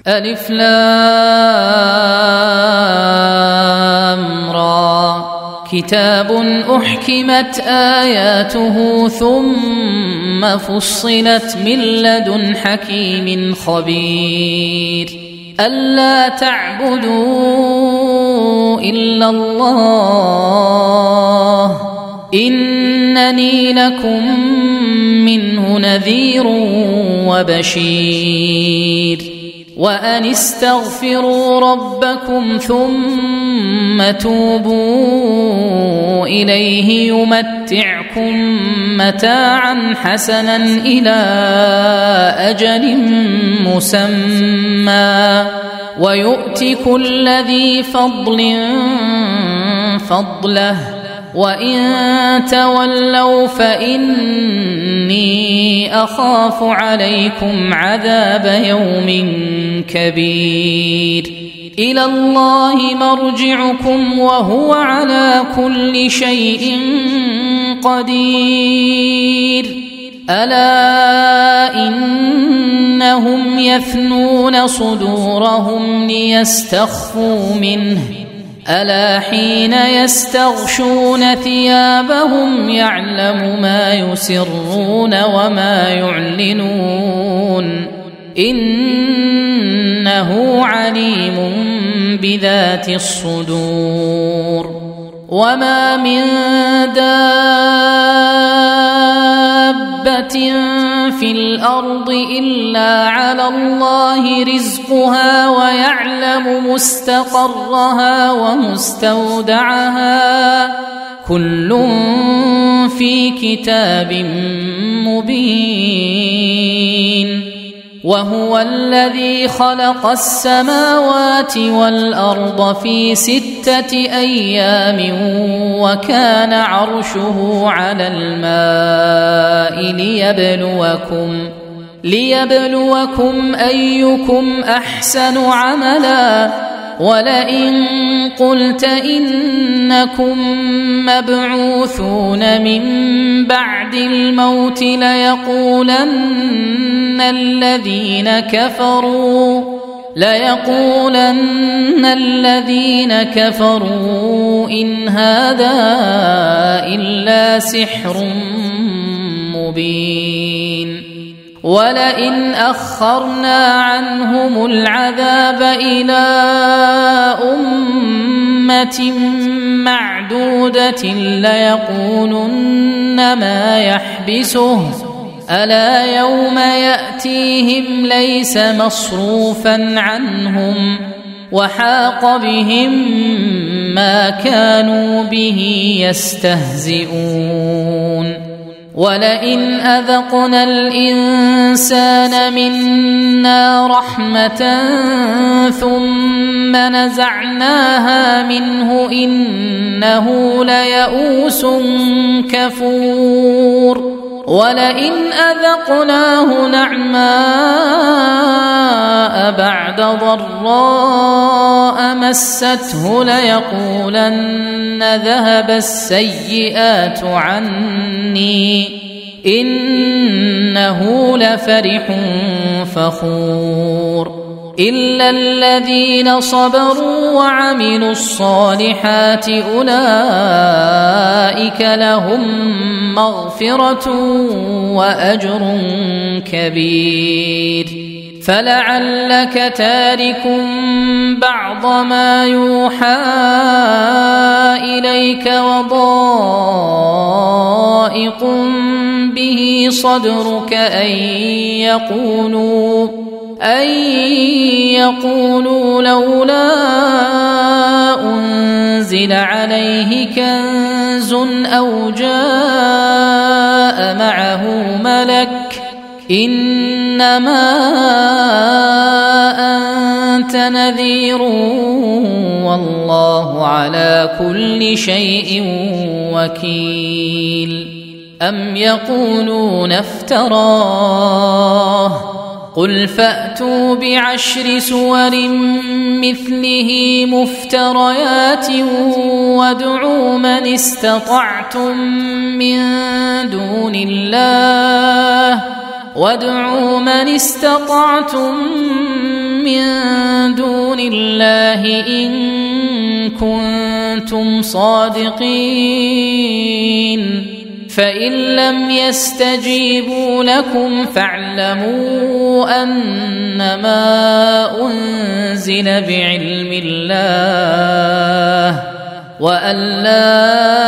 ألف لام را كتاب أحكمت آياته ثم فصلت من لدن حكيم خبير ألا تعبدوا إلا الله إنني لكم منه نذير وبشير وأن استغفروا ربكم ثم توبوا إليه يمتعكم متاعا حسنا إلى أجل مسمى ويؤت كل ذي فضل فضله وإن تولوا فإني أخاف عليكم عذاب يوم كبير إلى الله مرجعكم وهو على كل شيء قدير ألا إنهم يثنون صدورهم ليستخفوا منه ألا حين يستغشون ثيابهم يعلم ما يسرون وما يعلنون إنه عليم بذات الصدور وما من دابة في الأرض إلا على الله رزقها ويعلم مستقرها ومستودعها كل في كتاب مبين وهو الذي خلق السماوات والأرض في 6 أيام وكان عرشه على الماء ليبلوكم أيكم أحسن عملا ولئن قلت إنكم مبعوثون من بعد الموت ليقولن الذين كفروا إن هذا إلا سحر مبين ولئن أخرنا عنهم العذاب إلى أمة معدودة ليقولن ما يحبسه ألا يوم يأتيهم ليس مصروفا عنهم وحاق بهم ما كانوا به يستهزئون ولئن أذقنا الإنسان منا رحمة ثم نزعناها منه إنه ليئوس كفور ولئن أذقناه نعماء بعد ضراء مسته ليقولن ذهب السيئات عني إنه لفرح فخور إلا الذين صبروا وعملوا الصالحات أولئك لهم مغفرة وأجر كبير فلعلك تارك بعض ما يوحى إليك وضائق به صدرك أن يقولوا لولا أنزل عليه كنز أو جاء معه ملك إنما أنت نذير والله على كل شيء وكيل أم يقولون افتراه قل فأتوا بعشر سور مثله مفتريات وادعوا من استطعتم من دون الله إن كنتم صادقين فإن لم يستجيبوا لكم فاعلموا أنما أنزل بعلم الله وأن لا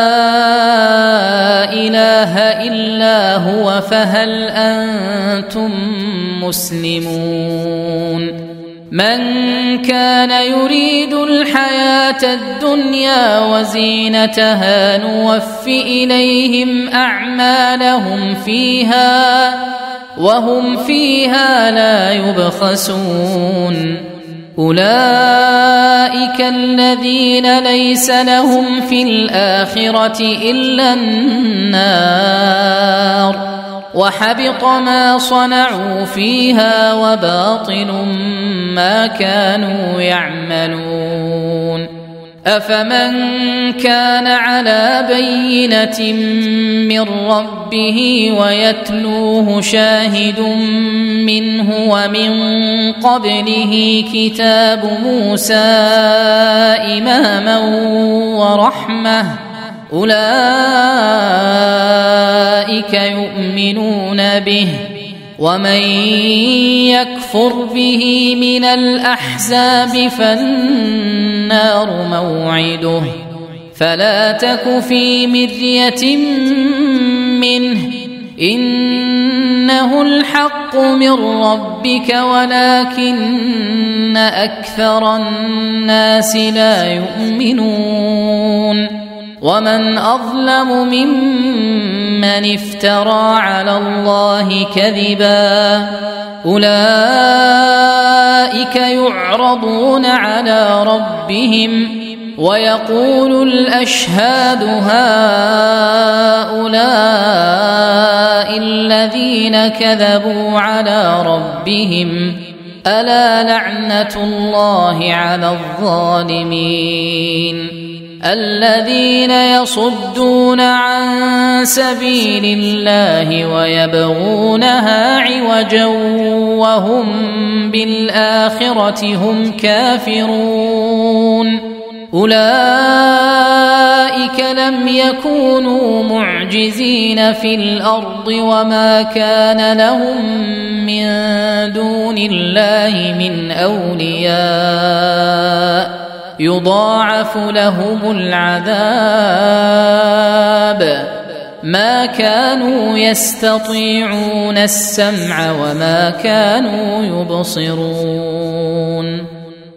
إله إلا هو فهل أنتم مسلمون من كان يريد الحياة الدنيا وزينتها نوف إليهم أعمالهم فيها وهم فيها لا يبخسون أولئك الذين ليس لهم في الآخرة إلا النار وحبط ما صنعوا فيها وباطل ما كانوا يعملون أفمن كان على بينة من ربه ويتلوه شاهد منه ومن قبله كتاب موسى إماما ورحمة أولئك يؤمنون به ومن يكفر به من الأحزاب فالنار موعده فلا تك في مرية منه إنه الحق من ربك ولكن أكثر الناس لا يؤمنون ومن أظلم ممن افترى على الله كذبا أولئك يعرضون على ربهم ويقول الأشهاد هؤلاء الذين كذبوا على ربهم ألا لعنة الله على الظالمين الذين يصدون عن سبيل الله ويبغونها عوجا وهم بالآخرة هم كافرون أولئك لم يكونوا معجزين في الأرض وما كان لهم من دون الله من أولياء يضاعف لهم العذاب ما كانوا يستطيعون السمع وما كانوا يبصرون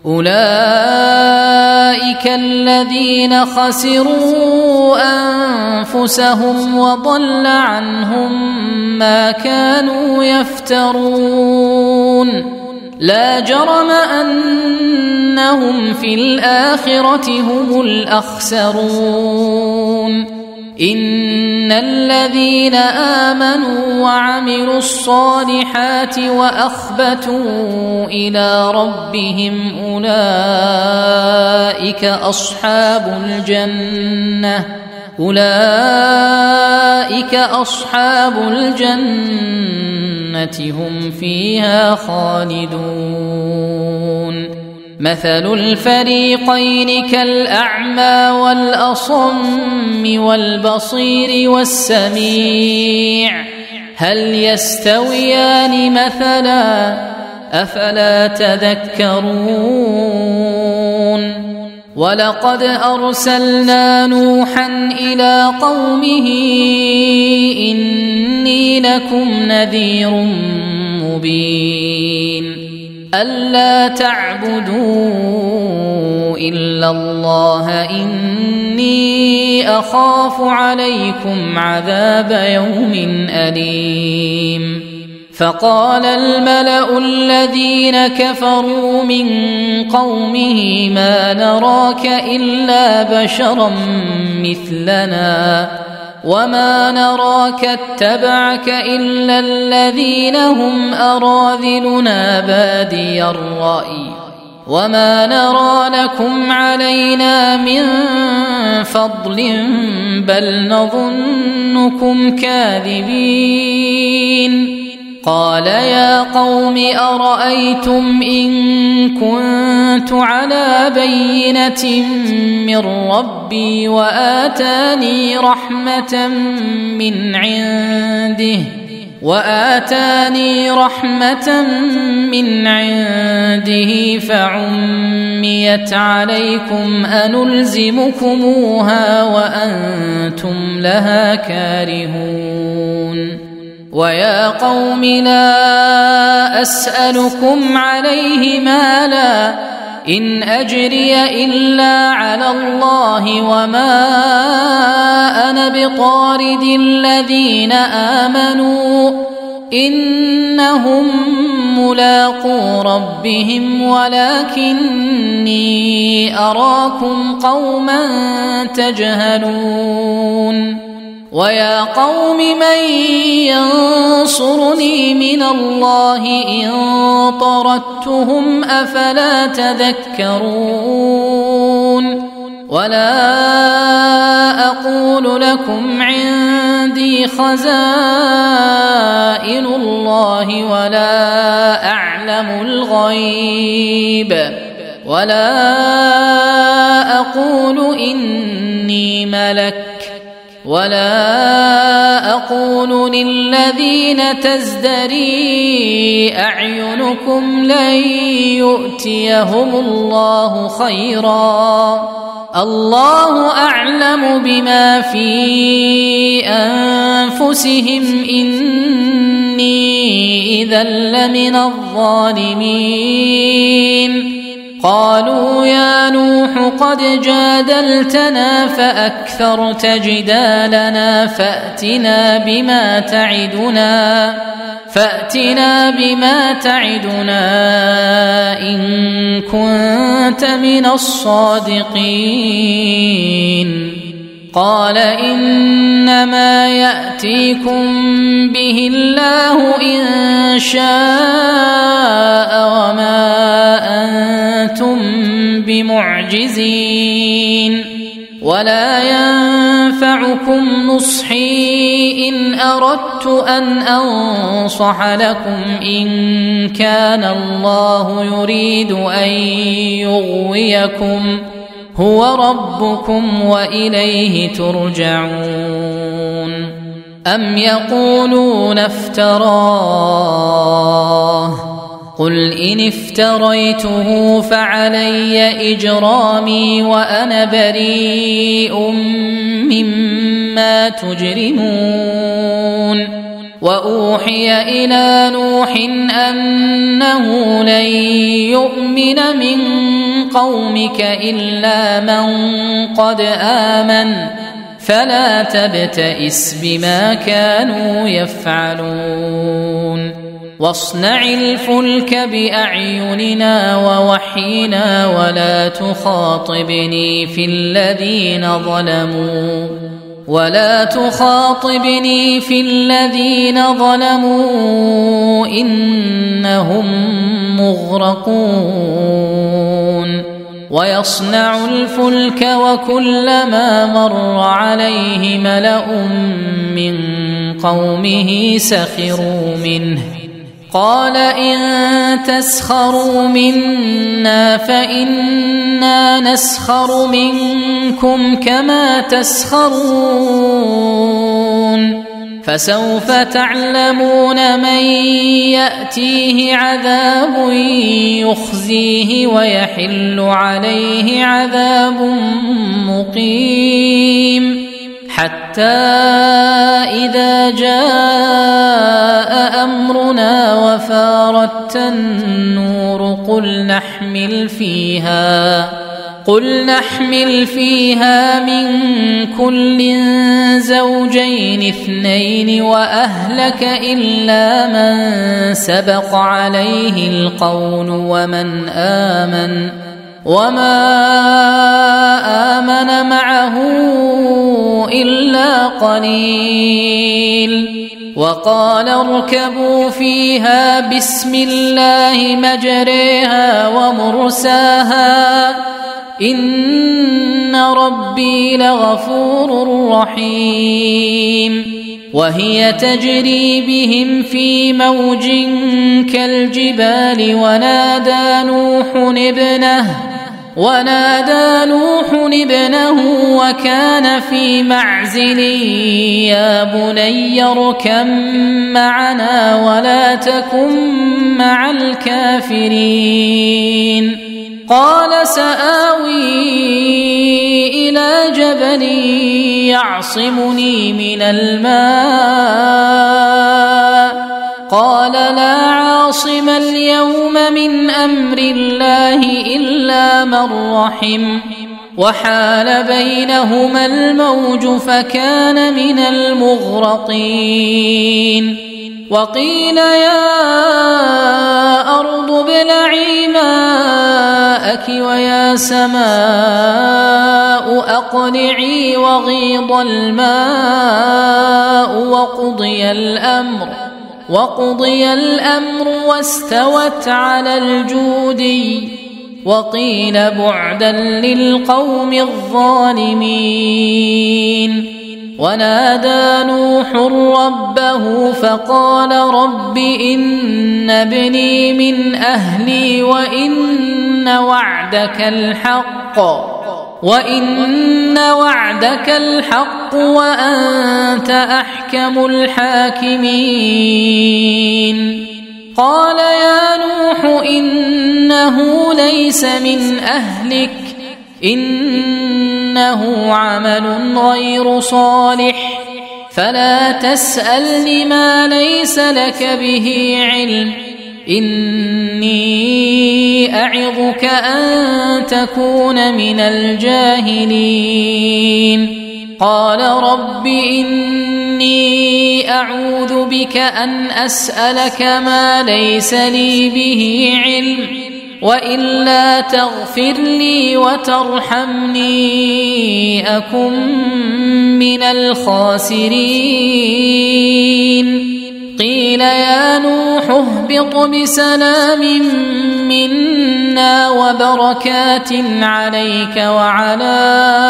أولئك الذين خسروا أنفسهم وضل عنهم ما كانوا يفترون لا جرم أنهم في الآخرة هم الأخسرون إن الذين آمنوا وعملوا الصالحات وأخبتوا إلى ربهم أولئك أصحاب الجنة هم فيها خالدون مثل الفريقين كالأعمى والأصم والبصير والسميع هل يستويان مثلا أفلا تذكرون ولقد أرسلنا نوحا إلى قومه إني لكم نذير مبين ألا تعبدوا إلا الله إني أخاف عليكم عذاب يوم أليم فقال الملأ الذين كفروا من قومه ما نراك إلا بشرا مثلنا وما نراك اتبعك إلا الذين هم أراذلنا بادي الرأي وما نرى لكم علينا من فضل بل نظنكم كاذبين قال يا قوم أرأيتم إن كنت على بينة من ربي وآتاني رحمة من عنده فعميت عليكم أنلزمكموها وأنتم لها كارهون ويا قوم لا أسألكم عليه مالا إن أجري إلا على الله وما أنا بطارد الذين آمنوا إنهم ملاقو ربهم ولكني أراكم قوما تجهلون ويا قوم من ينصرني من الله إن طردتهم أفلا تذكرون ولا أقول لكم عندي خزائن الله ولا أعلم الغيب ولا أقول إني ملك ولا أقول للذين تزدري أعينكم لن يؤتيهم الله خيرا الله أعلم بما في أنفسهم إني إذا لمن الظالمين قالوا يا نوح قد جادلتنا فأكثرت جدالنا فأتنا بما تعدنا إن كنت من الصادقين قال إنما يأتيكم به الله إن شاء وما أنتم بمعجزين ولا ينفعكم نصحي إن أردت أن أنصح لكم إن كان الله يريد أن يغويكم هو ربكم وإليه ترجعون أم يقولون افتراه قل إن افتريته فعلي إجرامي وأنا بريء مما تجرمون وأوحي إلى نوح أنه لن يؤمن من قومك إلا من قد آمن فلا تبتئس بما كانوا يفعلون واصنع الفلك بأعيننا ووحينا ولا تخاطبني في الذين ظلموا إنهم مغرقون ويصنع الفلك وكلما مر عليه ملأ من قومه سخروا منه قال إن تسخروا منا فإنا نسخر منكم كما تسخرون فسوف تعلمون من يأتيه عذاب يخزيه ويحل عليه عذاب مقيم حتى إذا جاء أمرنا وفارت النور قل نحمل فيها من كل زوجين اثنين وأهلك إلا من سبق عليه القول وما آمن معه إلا قليل وقال اركبوا فيها بسم الله مجريها ومرساها إن ربي لغفور رحيم وهي تجري بهم في موج كالجبال ونادى نوح ابنه وكان في معزل يا بني اركب معنا ولا تكن مع الكافرين قال سآوي إلى جبل يعصمني من الماء قال لا عاصم اليوم من أمر الله إلا من رحم وحال بينهما الموج فكان من المغرقين وقيل يا أرض ابلعي ماءك ويا سماء أقلعي وغيض الماء وقضي الأمر واستوت على الجودي وقيل بعدا للقوم الظالمين ونادى نوح ربه فقال رب إن ابني من أهلي وإن وعدك الحق وأنت أحكم الحاكمين قال يا نوح إنه ليس من أهلك إنه عمل غير صالح فلا تسألني ما ليس لك به علم إني أعظك أن تكون من الجاهلين قال رب إني أعوذ بك أن أسألك ما ليس لي به علم وإلا تغفر لي وترحمني أكن من الخاسرين قيل يا نوح اهبط بسلام منا وبركات عليك وعلى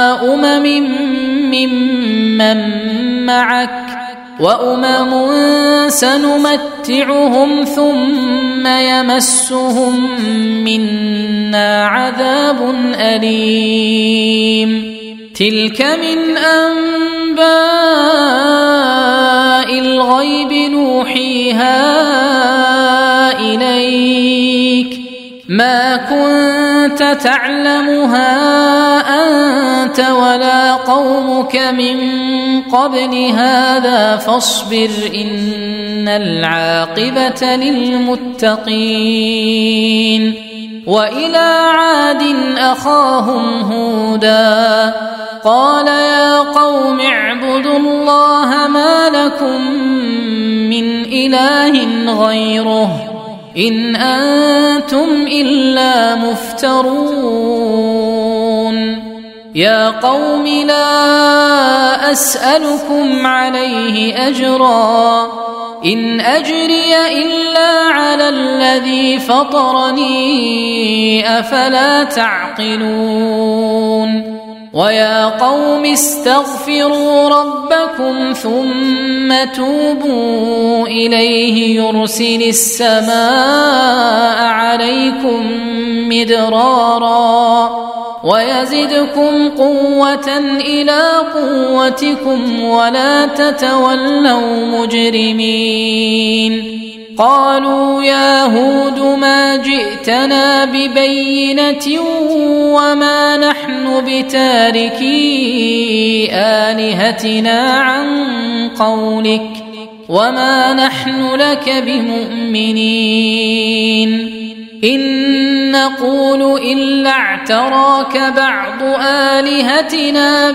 ممن معك وأمم سنمتعهم ثم يمسهم منا عذاب أليم تلك من أنباء الغيب نوحيها إليك ما كنت تعلمها أنت ولا قومك من قبل هذا فاصبر إن العاقبة للمتقين وإلى عاد أخاهم هودا قال يا قوم اعبدوا الله ما لكم من إله غيره إن أنتم إلا مفترون يا قوم لا أسألكم عليه أجرا إن أجري إلا على الذي فطرني أفلا تعقلون ويا قوم استغفروا ربكم ثم توبوا إليه يرسل السماء عليكم مدرارا ويزدكم قوة إلى قوتكم ولا تتولوا مجرمين قالوا يا هود ما جئتنا ببينة وما نحن بتاركي آلهتنا عن قولك وما نحن لك بمؤمنين إن نقول إلا اعتراك بعض آلهتنا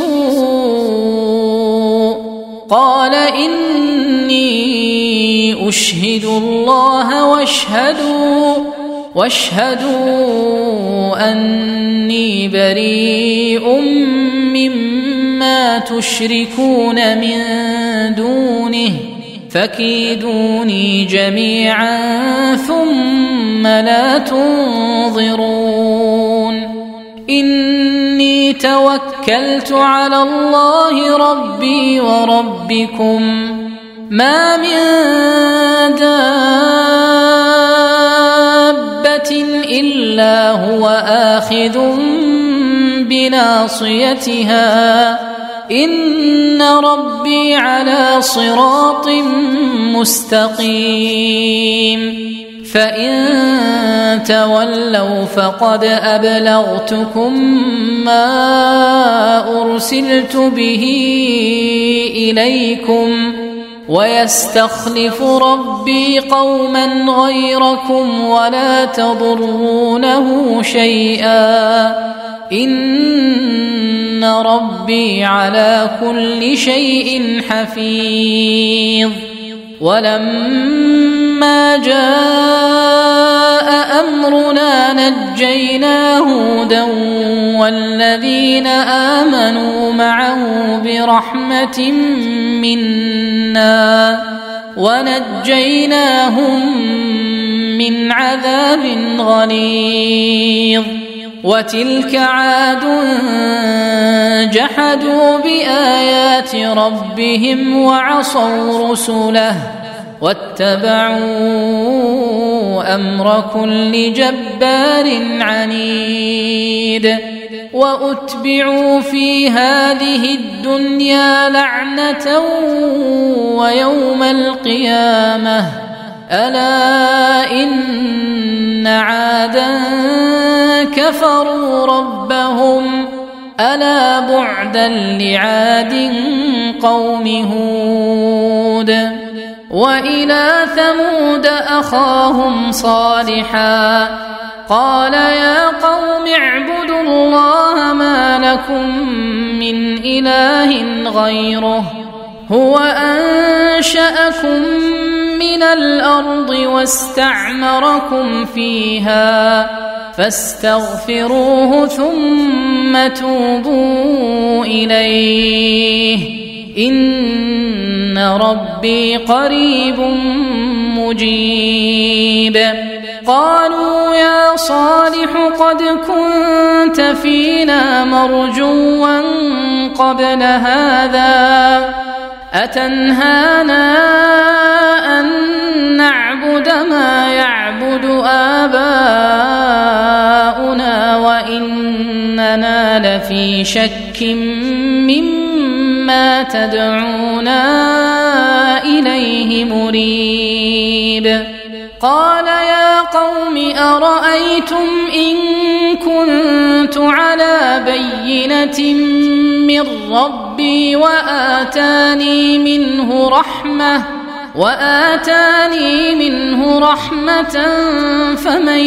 بسوء قال إني أشهد الله واشهدوا أني بريء مما تشركون من دونه فكيدوني جميعا ثم لا تنظرون إني توكلت على الله ربي وربكم ما من دابة إلا هو آخذ بناصيتها إن ربي على صراط مستقيم فإن تولوا فقد أبلغتكم ما أرسلت به إليكم ويستخلف ربي قوما غيركم ولا تضرونه شيئا إن ربي على كل شيء حفيظ ولما جاء أمرنا نجينا هودا والذين آمنوا معه برحمة منا ونجيناهم من عذاب غليظ وتلك عاد جحدوا بآيات ربهم وعصوا رسله واتبعوا أمر كل جبار عنيد وأتبعوا في هذه الدنيا لعنة ويوم القيامة ألا إن عادا كفروا ربهم ألا بعدا لعاد قوم هود وإلى ثمود أخاهم صالحا قال يا قوم اعبدوا الله ما لكم من إله غيره هو أنشأكم من الأرض واستعمركم فيها فاستغفروه ثم توبوا إليه إن ربي قريب مجيب قالوا يا صالح قد كنت فينا مرجوا قبل هذا أتنهانا أن نعبد ما يعبد آباؤنا وإننا لفي شك مما تدعونا إليه مريب قال يا قوم أرأيتم إن كنت على بينة من ربي وآتاني منه رحمة فمن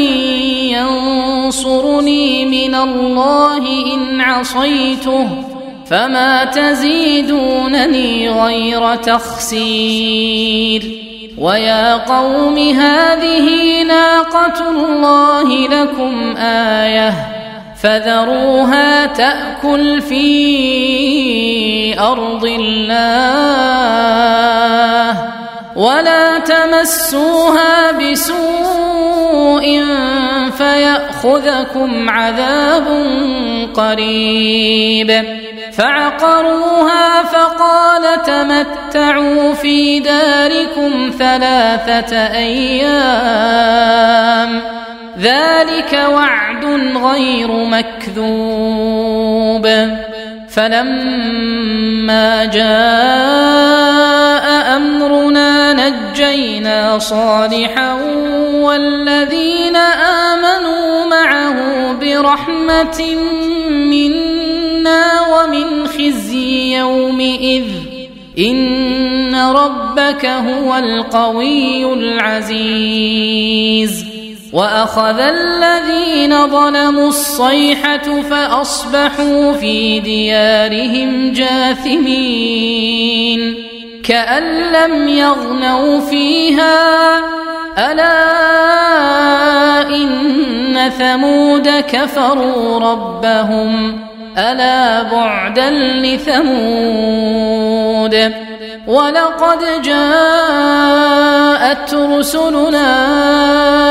ينصرني من الله إن عصيته فما تزيدونني غير تخسير ويا قوم هذه ناقة الله لكم آية فذروها تأكل في أرض الله ولا تمسوها بسوء فيأخذكم عذاب قريب فعقروها فقال تمتعوا في داركم 3 أيام ذلك وعد غير مكذوب فلما جاء أمرنا نجينا صالحا والذين آمنوا معه برحمة منا ومن خزي يومئذ إن ربك هو القوي العزيز وأخذ الذين ظلموا الصيحة فأصبحوا في ديارهم جاثمين كأن لم يغنوا فيها ألا إن ثمود كفروا ربهم ألا بعدا لثمود ولقد جاءت رسلنا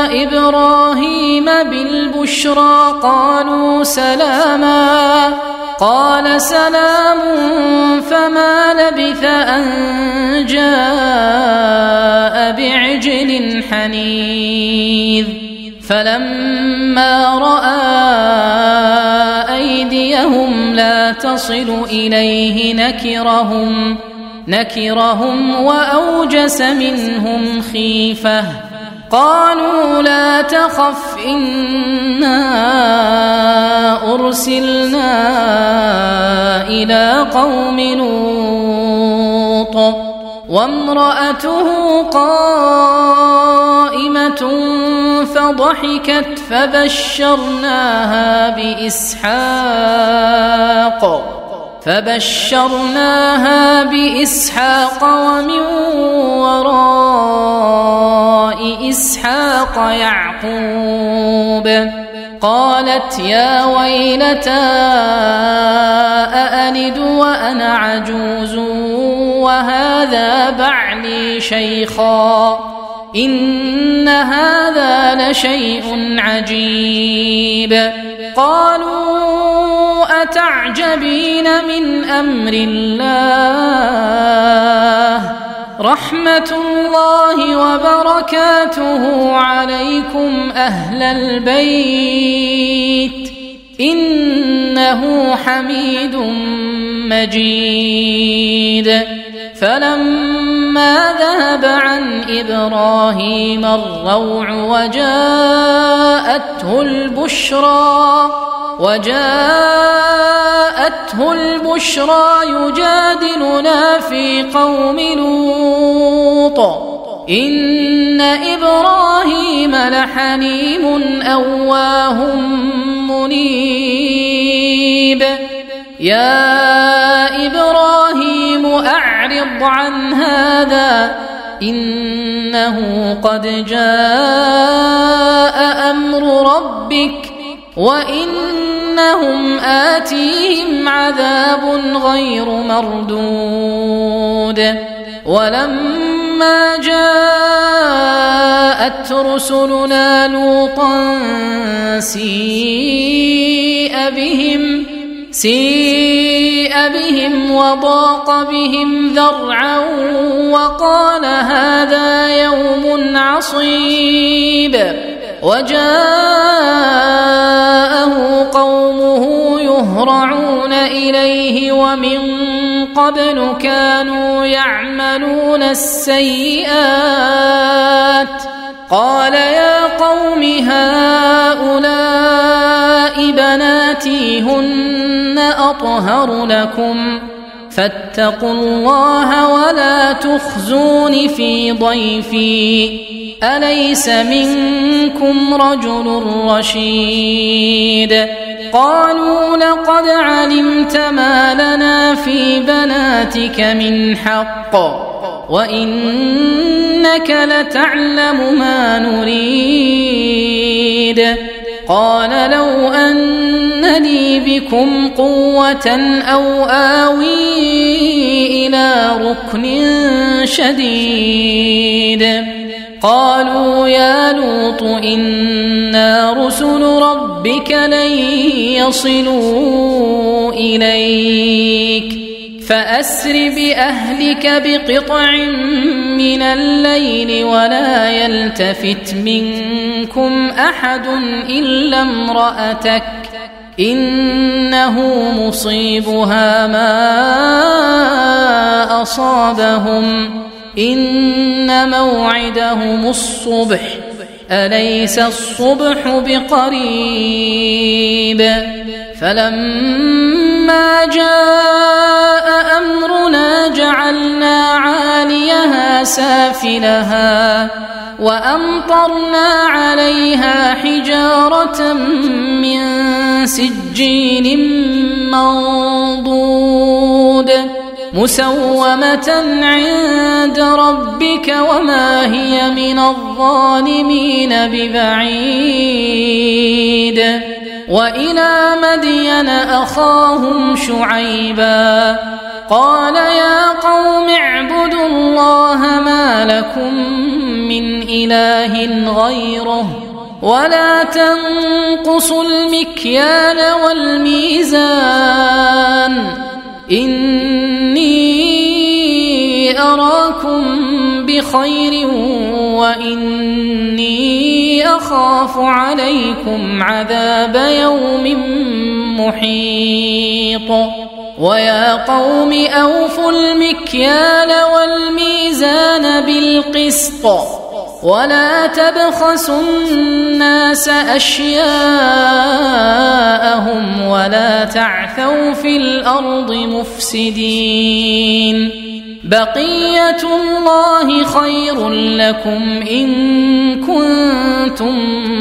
إبراهيم بالبشرى قالوا سلاما قال سلام، فما لبث أن جاء بعجل حنيذ. فلما رأى أيديهم لا تصل إليه نكرهم وأوجس منهم خيفة. قالوا لا تخف إنا أرسلنا إلى قوم لوط وامرأته قائمة فضحكت فبشرناها بإسحاق ومن وراء إسحاق يعقوب. قالت يا ويلتى أألد وأنا عجوز وهذا بعلي شيخا إن هذا لشيء عجيب. قالوا أتعجبين من أمر الله رحمة الله وبركاته عليكم أهل البيت إنه حميد مجيد. فلما ذهب عن إبراهيم الروع وجاءته البشرى يجادلنا في قوم لوط إن إبراهيم لحليم أواه منيب. يا إبراهيم أعرض عن هذا إنه قد جاء أمر ربك وإنهم آتيهم عذاب غير مردود. ولما جاءت رسلنا لوطا سيء بهم وضاق بهم ذرعا وقال هذا يوم عصيب. وجاءه قومه يهرعون إليه ومن قبل كانوا يعملون السيئات. قال يا قوم هؤلاء بناتي هن أطهر لكم فاتقوا الله ولا تخزون في ضيفي أليس منكم رجل رشيد. قالوا لقد علمت ما لنا في بناتك من حق وإنك لتعلم ما نريد. قال لو أن لي بكم قوة أو آوي إلى ركن شديد. قالوا يا لوط إنا رسل ربك لن يصلوا إليك فأسر بأهلك بقطع من الليل ولا يلتفت منكم أحد إلا امرأتك إنه مصيبها ما أصابهم إن موعدهم الصبح أليس الصبح بقريب. فلما جاء أمرنا جعلنا عاليها سافلها وأمطرنا عليها حجارة من سجيل منضود مسومة عند ربك وما هي من الظالمين ببعيد. وإلى مدين أخاهم شعيبا قال يا قوم اعبدوا الله ما لكم من إله غيره ولا تنقصوا المكيال والميزان إني أراكم بخير وإني أخاف عليكم عذاب يوم محيط ويا قوم أوفوا المكيال والميزان بالقسط ولا تبخسوا الناس أشياءهم ولا تعثوا في الأرض مفسدين بقية الله خير لكم إن كنتم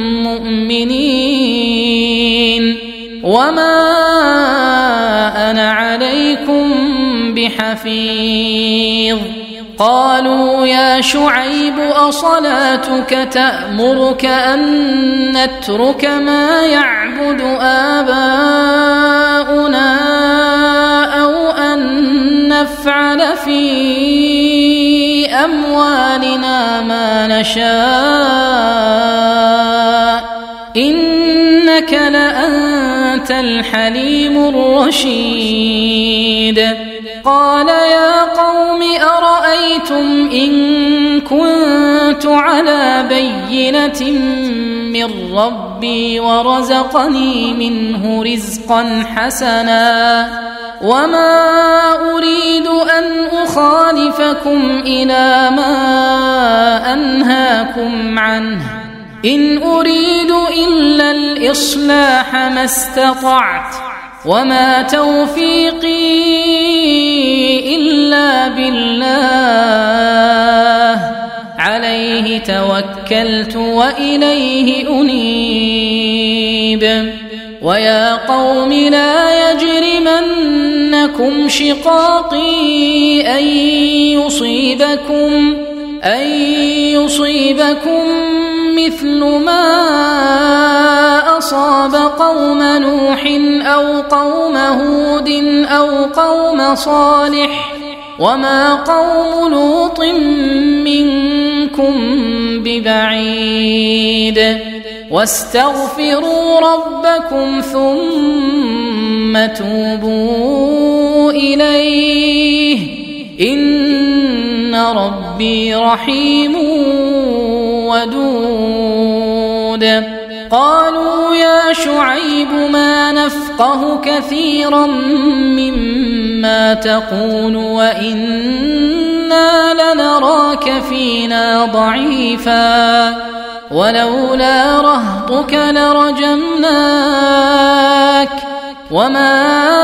مؤمنين وما أنا عليكم بحفيظ قالوا يا شعيب أصلاتك تأمرك أن نترك ما يعبد آباؤنا أو أن نفعل في أموالنا ما نشاء إنك لأنت الحليم الرشيد قال يا قوم أرأيتم إن كنت على بينة من ربي ورزقني منه رزقا حسنا وما أريد أن أخالفكم إلى ما أنهاكم عنه إن أريد إلا الإصلاح ما استطعت وما توفيقي إلا بالله عليه توكلت وإليه أنيب ويا قوم لا يجرمنكم شقاقي أن يصيبكم مثل ما أصاب قوم نوح أو قوم هود أو قوم صالح وما قوم لوط منكم ببعيد واستغفروا ربكم ثم توبوا إليه إن ربي رحيم ودود قالوا يا شعيب ما نفقه كثيرا مما تقول وإنا لنراك فينا ضعيفا ولولا رهطك لرجمناك وما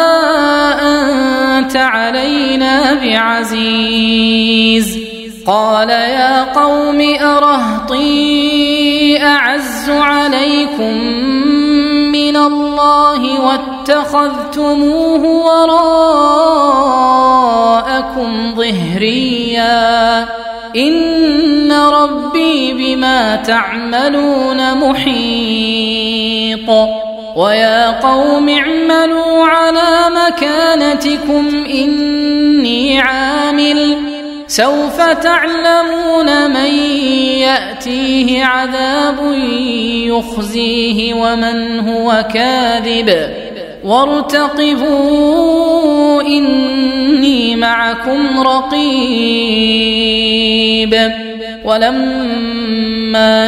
أنت علينا بعزيز قال يا قوم أرهطي أعز عليكم من الله واتخذتموه وراءكم ظهريا إن ربي بما تعملون محيط ويا قوم اعملوا على مكانتكم إني عامل سوف تعلمون من يأتيه عذاب يخزيه ومن هو كاذب وارتقبوا إني معكم رقيب ولما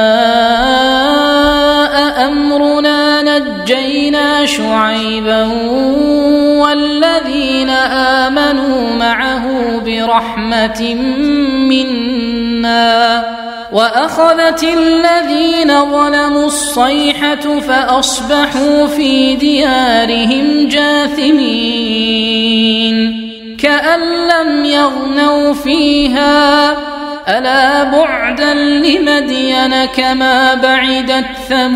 جاء أمرنا نجينا شعيبا والذين آمنوا معه برحمة منا وأخذت الذين ظلموا الصيحة فأصبحوا في ديارهم جاثمين كأن لم يغنوا فيها ألا بعدا لمدين كما بعدت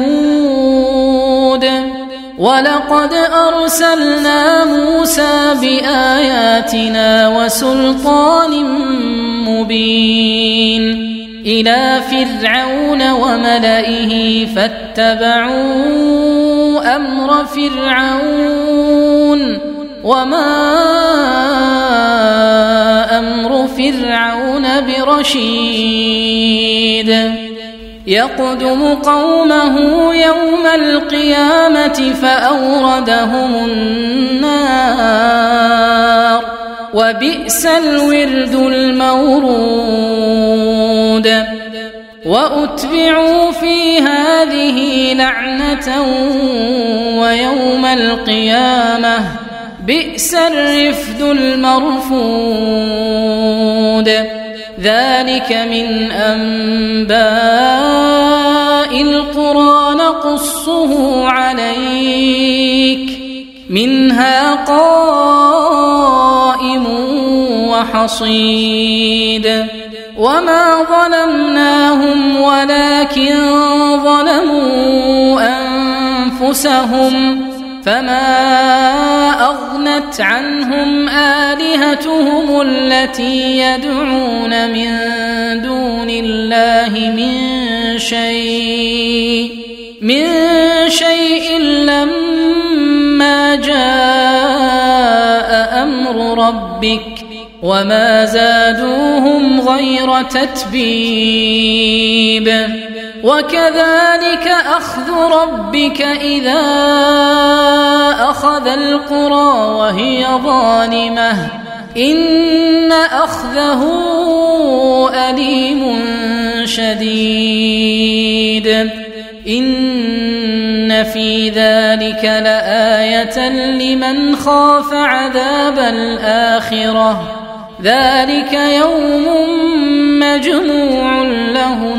ثمود ولقد أرسلنا موسى بآياتنا وسلطان مبين إلى فرعون وملئه فاتبعوا أمر فرعون وما أمر فرعون برشيد يقدم قومه يوم القيامة فأوردهم النار وبئس الورد المورود وأتبعوا في هذه لعنة ويوم القيامة بئس الرفد المرفود ذلك من أنباء القرى نقصه عليك منها قائم وحصيد وما ظلمناهم ولكن ظلموا أنفسهم فما أغنت عنهم آلهتهم التي يدعون من دون الله من شيء لما جاء أمر ربك وما زادوهم غير تتبيب وكذلك أخذ ربك إذا أخذ القرى وهي ظالمة إن أخذه أليم شديد إن في ذلك لآية لمن خاف عذاب الآخرة ذلك يوم مجموع له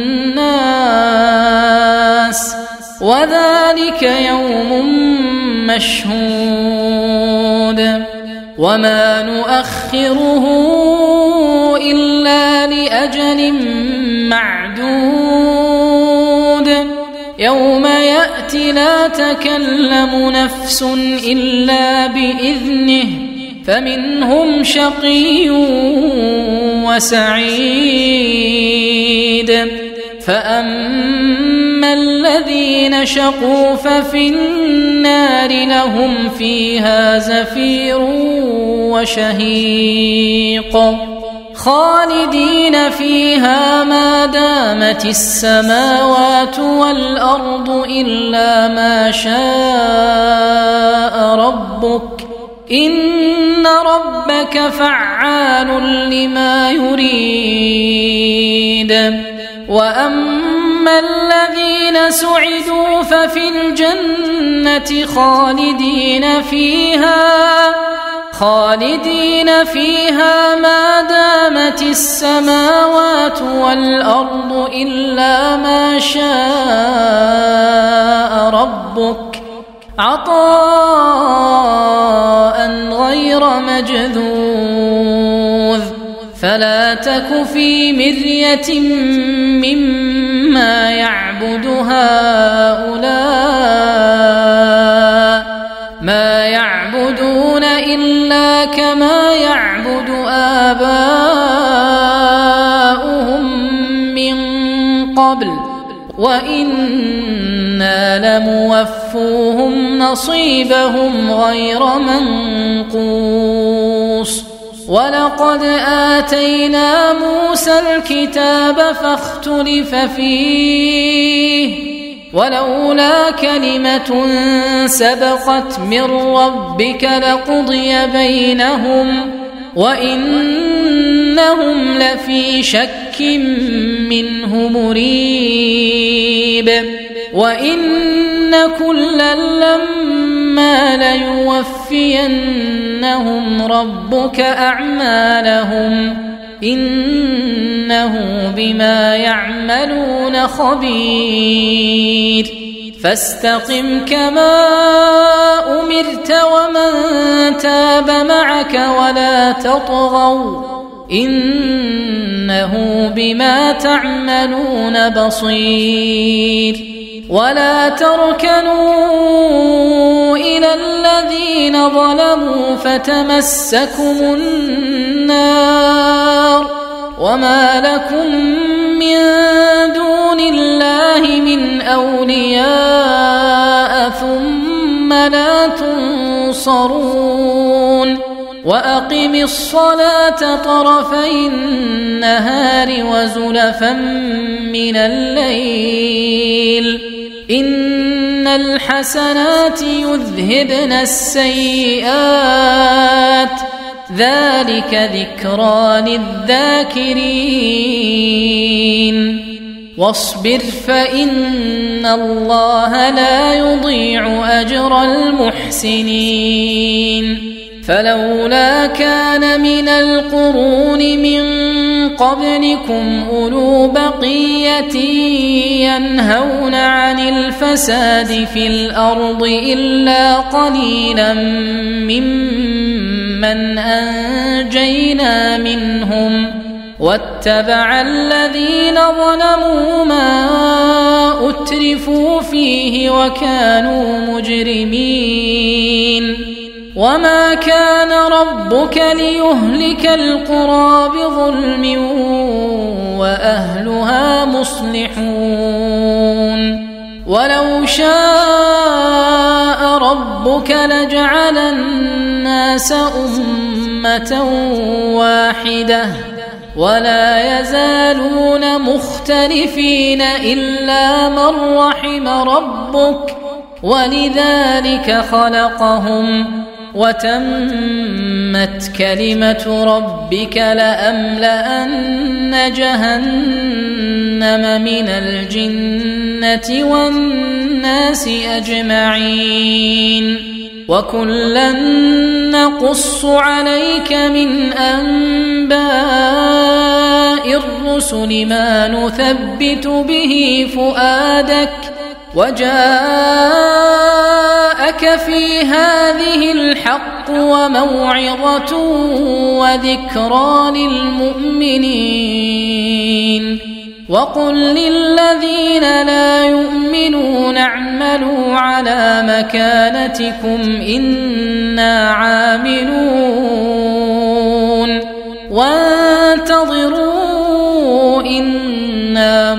الناس وذلك يوم مشهود وما نؤخره إلا لأجل معدود يوم يأتي لا تكلم نفس إلا بإذنه فمنهم شقي وسعيد فأما الذين شقوا ففي النار لهم فيها زفير وشهيق خالدين فيها ما دامت السماوات والأرض إلا ما شاء ربك إن ربك فعال لما يريد وأما الذين سعدوا ففي الجنة خالدين فيها ما دامت السماوات والأرض إلا ما شاء ربك عطاء غير مجذوذ فلا تك في مرية مما يعبد هؤلاء ما يعبدون إلا كما يعبد آباؤهم من قبل وإنا لموفوهم نصيبهم غير منقوص ولقد آتينا موسى الكتاب فاختلف فيه ولولا كلمة سبقت من ربك لقضي بينهم وإنهم لفي شك منه مريب وإن كلا لما ليوفينهم ربك أعمالهم إنه بما يعملون خبير فاستقم كما أمرت ومن تاب معك ولا تطغوا إنه بما تعملون بصير ولا تركنوا إلى الذين ظلموا فتمسكم النار وما لكم من دون الله من أولياء ثم لا تنصرون وأقم الصلاة طرفي النهار وزلفا من الليل إن الحسنات يذهبن السيئات ذلك ذكرى للذاكرين واصبر فإن الله لا يضيع أجر المحسنين فلولا كان من القرون من قبلكم أولو بقية ينهون عن الفساد في الأرض إلا قليلا ممن أنجينا منهم واتبع الذين ظلموا ما أترفوا فيه وكانوا مجرمين وما كان ربك ليهلك القرى بظلم وأهلها مصلحون ولو شاء ربك لجعل الناس أمة واحدة ولا يزالون مختلفين إلا من رحم ربك ولذلك خلقهم وتمت كلمة ربك لأملأن جهنم من الجنة والناس أجمعين وكلا نقص عليك من أنباء الرسل ما نثبت به فؤادك وجاءك في هذه الحق وموعظة وذكرى للمؤمنين وقل للذين لا يؤمنون اعملوا على مكانتكم إنا عاملون وانتظروا إنا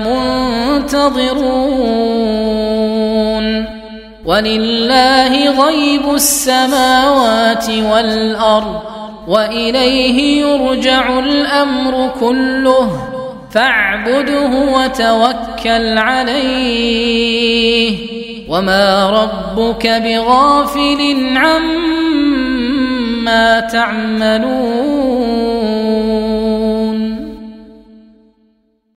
منتظرون ولله غيب السماوات والأرض وإليه يرجع الأمر كله فاعبده وتوكل عليه وما ربك بغافل عما تعملون